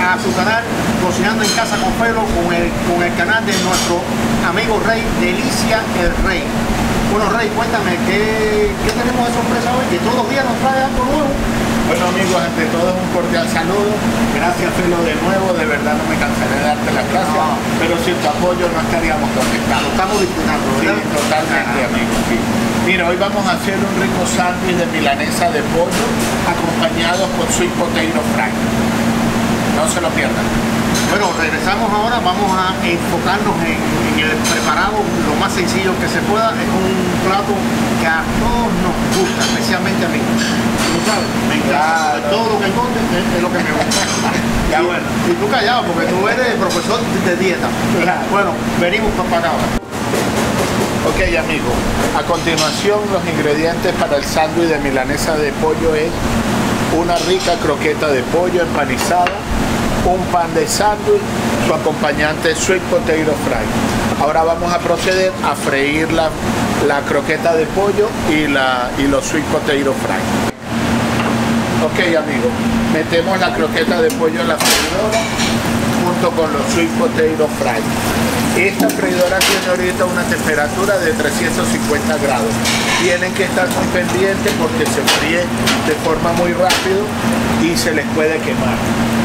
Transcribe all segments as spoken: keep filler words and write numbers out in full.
a su canal Cocinando en Casa con Felo, con el, con el canal de nuestro amigo Rey, Delicia el Rey. Bueno, Rey, cuéntame, ¿qué, qué tenemos de sorpresa hoy? Que todos los días nos trae algo nuevo. Bueno, amigos, ante todo un cordial saludo. Gracias, Felo, de nuevo. De verdad no me cansaré de darte las gracias, no. Pero sin tu apoyo no estaríamos donde estamos. Lo estamos disfrutando, ¿verdad? Sí, totalmente, ah, amigos. Sí. Mira, hoy vamos a hacer un rico sándwich de milanesa de pollo acompañado con sweet potato fry. No se lo pierdan. Bueno, regresamos ahora, vamos a enfocarnos en, en el preparado lo más sencillo que se pueda. Es un plato que a todos nos gusta, especialmente a mí. ¿Tú sabes? Me encanta. Claro. Todo lo que encontre es, es lo que me gusta. Ya y, bueno. Y tú callado, porque tú eres profesor de dieta. Claro. Bueno, venimos para acá ahora. Ok, amigos, a continuación los ingredientes para el sándwich de milanesa de pollo es una rica croqueta de pollo empanizada, un pan de sándwich, su acompañante sweet potato fry. Ahora vamos a proceder a freír la, la croqueta de pollo y, la, y los sweet potato fry. Ok, amigos, metemos la croqueta de pollo en la freidora junto con los sweet potato fry. Esta freidora tiene ahorita una temperatura de trescientos cincuenta grados. Tienen que estar muy pendientes porque se fríe de forma muy rápido y se les puede quemar.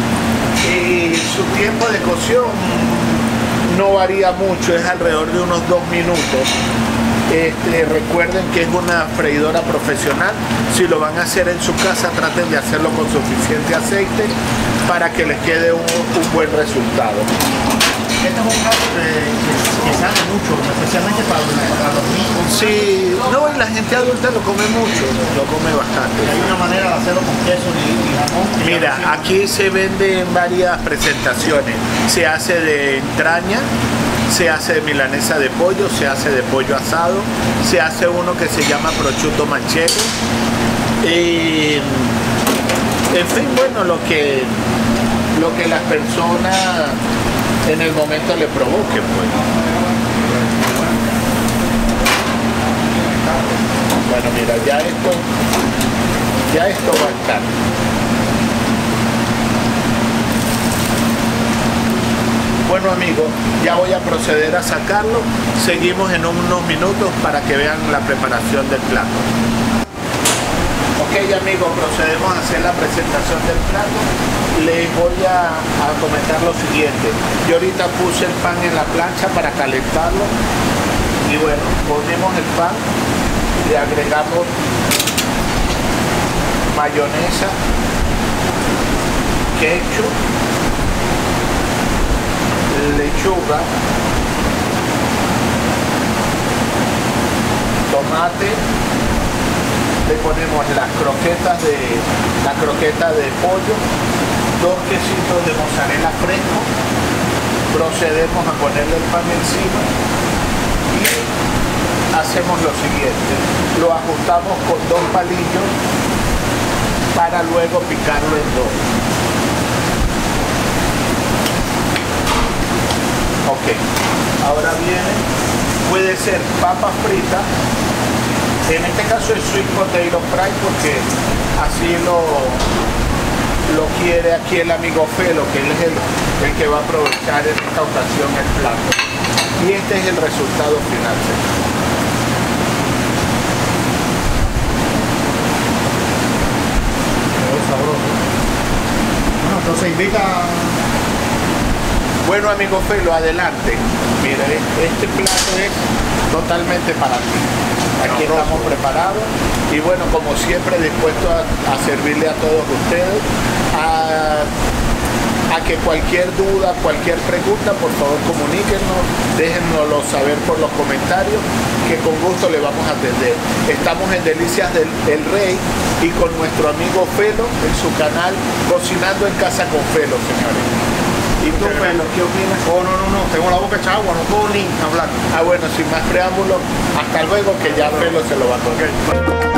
Y su tiempo de cocción no varía mucho, es alrededor de unos dos minutos. Este, recuerden que es una freidora profesional. Si lo van a hacer en su casa, traten de hacerlo con suficiente aceite para que les quede un, un buen resultado. Este es un plato que, que, que sale mucho, especialmente para, para los niños. Sí, no, y la gente adulta lo come mucho, lo come bastante. Hay una manera de hacerlo con queso y, y jamón. Mira, aquí se vende en varias presentaciones. Se hace de entraña, se hace de milanesa de pollo, se hace de pollo asado, se hace uno que se llama prosciutto manchego. Y, en fin, bueno, lo que, lo que las personas en el momento le provoquen, pues. Bueno, mira, ya esto, ya esto va a estar. Bueno, amigos, ya voy a proceder a sacarlo. Seguimos en unos minutos para que vean la preparación del plato. Ok, amigos, procedemos a hacer la presentación del plato. Les voy a, a comentar lo siguiente. Yo ahorita puse el pan en la plancha para calentarlo. Y bueno, ponemos el pan, le agregamos mayonesa, ketchup, lechuga, tomate, le ponemos las croquetas de la croqueta de pollo, dos quesitos de mozzarella fresco, procedemos a ponerle el pan encima y hacemos lo siguiente, lo ajustamos con dos palillos para luego picarlo en dos. Ok, ahora viene, puede ser papa frita, en este caso es sweet potato fry porque así lo, lo quiere aquí el amigo Felo, que él es el, el que va a aprovechar en esta ocasión el plato. Y este es el resultado final. Muy sabroso. Bueno, entonces invita. Bueno, amigo Felo, adelante. Mira, este plato es totalmente para ti. Aquí estamos preparados y bueno, como siempre, dispuesto a, a servirle a todos ustedes, a, a que cualquier duda, cualquier pregunta, por favor comuníquenos, déjennoslo saber por los comentarios, que con gusto le vamos a atender. Estamos en Delicias del el Rey y con nuestro amigo Felo en su canal Cocinando en Casa con Felo, señores. ¿Y tú, Felo, qué opinas? Oh, no, no, no, tengo la boca hecha agua, no puedo ni hablar. Ah, bueno, sin más preámbulos, hasta luego, que ya Felo se lo va a tocar.